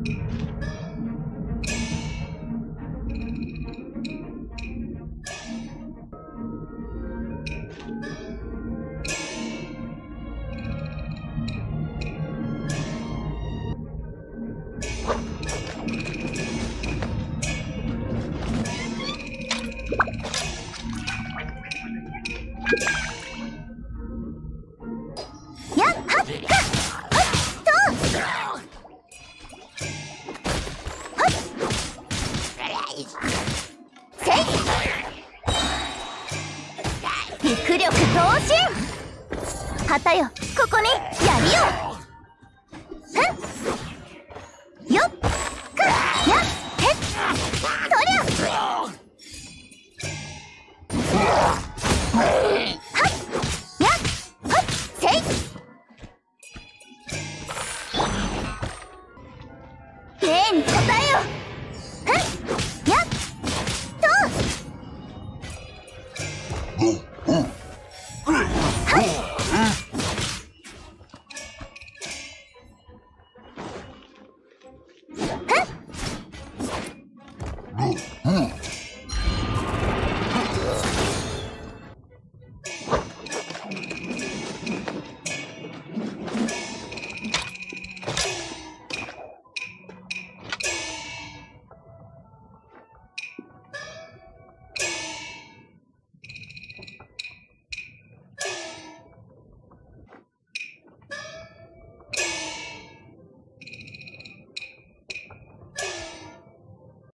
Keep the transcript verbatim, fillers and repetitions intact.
陸力同心。旗よ、ここにやりよ。ふんよっくやっへっとりゃはっやっはっせい。礼に応えよ。